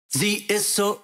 Sie ist so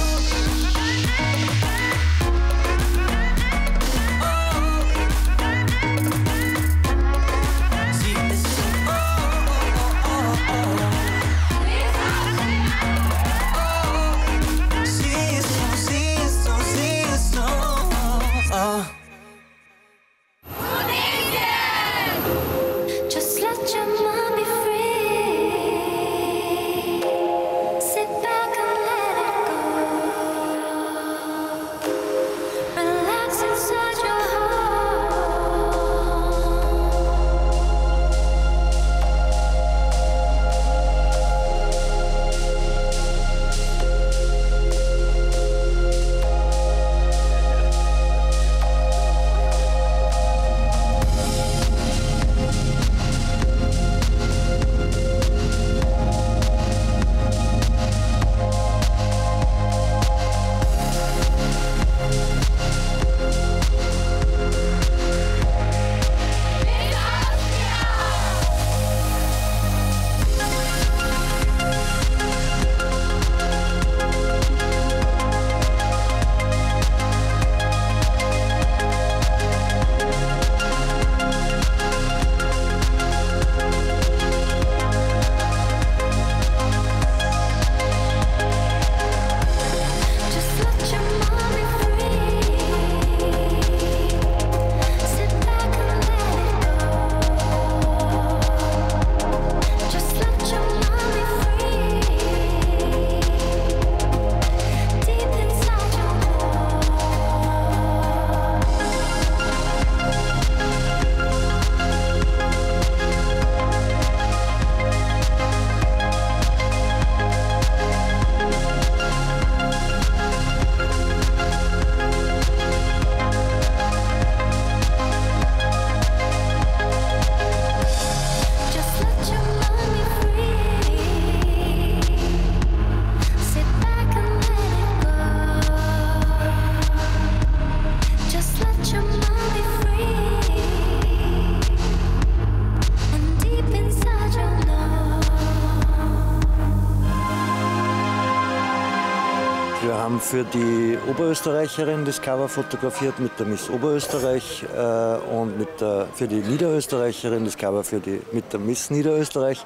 Wir haben für die Oberösterreicherin das Cover fotografiert mit der Miss Oberösterreich und für die Niederösterreicherin das Cover mit der Miss Niederösterreich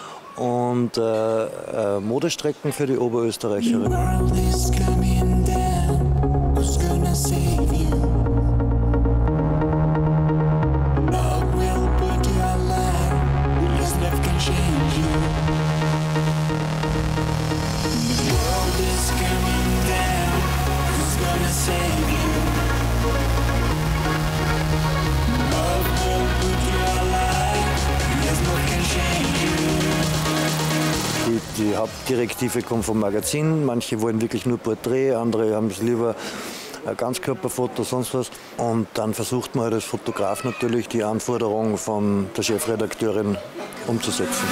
und Modestrecken für die Oberösterreicherin. Die Hauptdirektive kommt vom Magazin, manche wollen wirklich nur Porträt, andere haben es lieber Ganzkörperfoto, sonst was. Und dann versucht man halt als Fotograf natürlich die Anforderungen von der Chefredakteurin umzusetzen.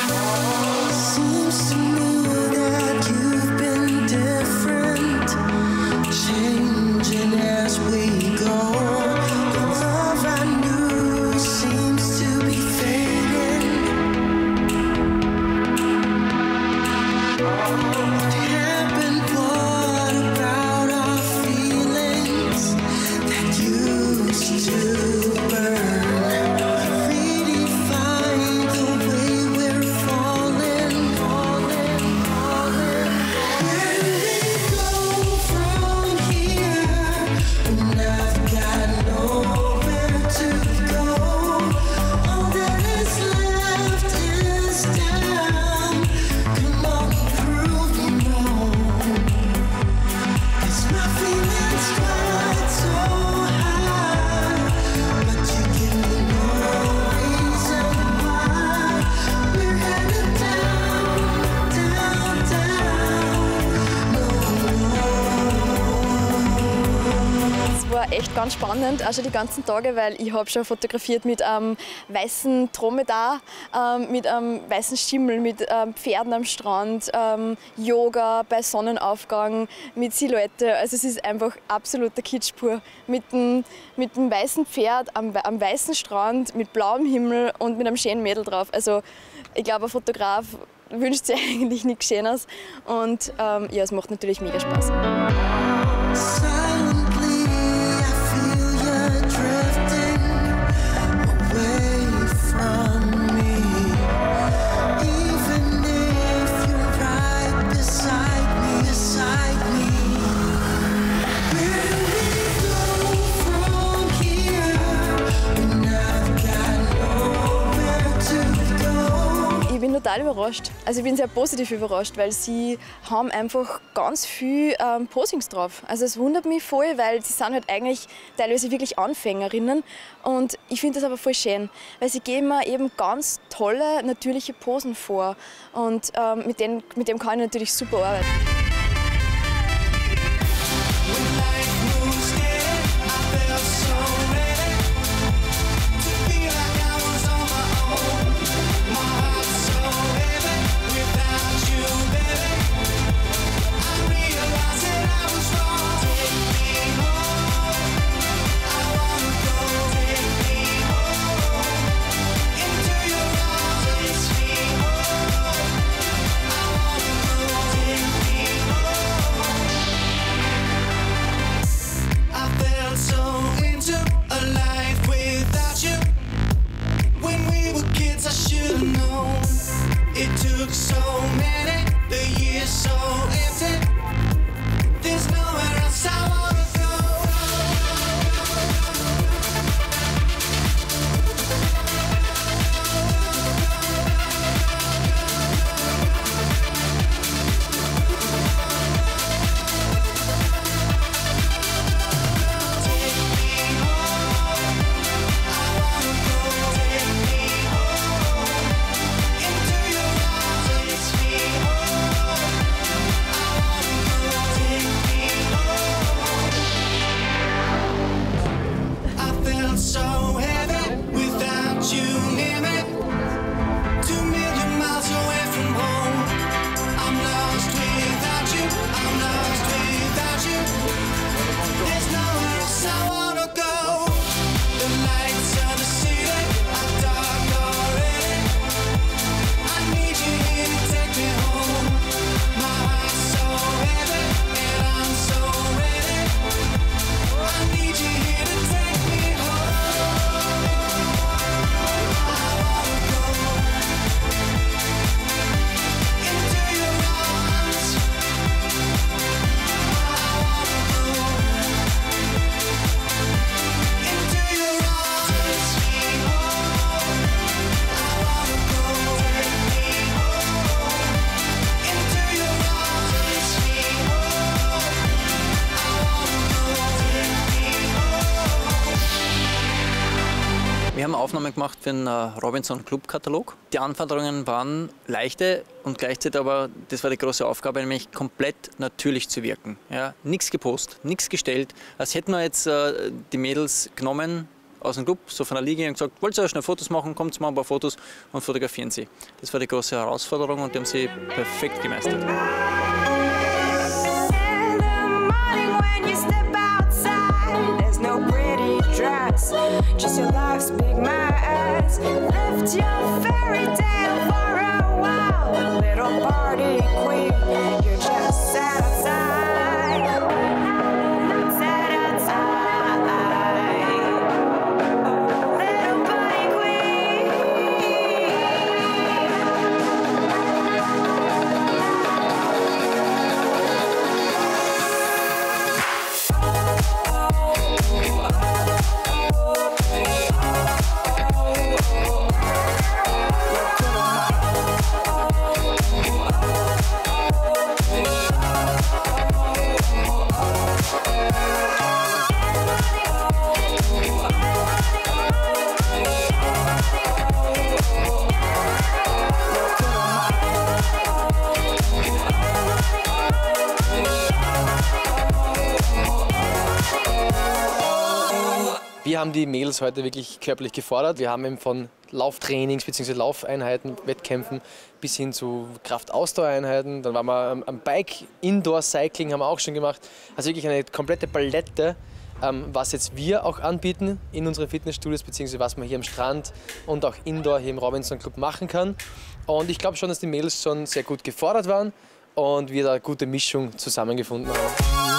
Echt ganz spannend, auch schon die ganzen Tage, weil ich habe schon fotografiert mit einem weißen Dromedar, mit einem weißen Schimmel, mit Pferden am Strand, Yoga bei Sonnenaufgang, mit Silhouette. Also es ist einfach absoluter Kitsch pur. Mit dem weißen Pferd am weißen Strand, mit blauem Himmel und mit einem schönen Mädel drauf. Also ich glaube, ein Fotograf wünscht sich eigentlich nichts Schöneres. Und ja, es macht natürlich mega Spaß. Ich bin total überrascht. Also ich bin sehr positiv überrascht, weil sie haben einfach ganz viel Posings drauf. Also es wundert mich voll, weil sie sind halt eigentlich teilweise wirklich Anfängerinnen. Und ich finde das aber voll schön, weil sie geben mir eben ganz tolle, natürliche Posen vor. Und mit dem kann ich natürlich super arbeiten. Wir haben Aufnahmen gemacht für den Robinson Club Katalog. Die Anforderungen waren leichte und gleichzeitig aber, das war die große Aufgabe, nämlich komplett natürlich zu wirken. Ja, nichts gepostet, nichts gestellt. Als hätten wir jetzt die Mädels genommen aus dem Club, so von der Liga und gesagt, wollt ihr schnell Fotos machen, kommt mal ein paar Fotos und fotografieren sie. Das war die große Herausforderung und die haben sie perfekt gemeistert. Just your life's big mess. Lift your fairy tale for a while. Little party queen, you're just sad outside. Sad outside. Little party queen. Wir haben die Mädels heute wirklich körperlich gefordert. Wir haben eben von Lauftrainings bzw. Laufeinheiten, Wettkämpfen bis hin zu Kraftausdauereinheiten. Dann waren wir am Bike, Indoor-Cycling haben wir auch schon gemacht. Also wirklich eine komplette Palette, was jetzt wir auch anbieten in unseren Fitnessstudios bzw. was man hier am Strand und auch Indoor hier im Robinson Club machen kann. Und ich glaube schon, dass die Mädels schon sehr gut gefordert waren und wir da eine gute Mischung zusammengefunden haben.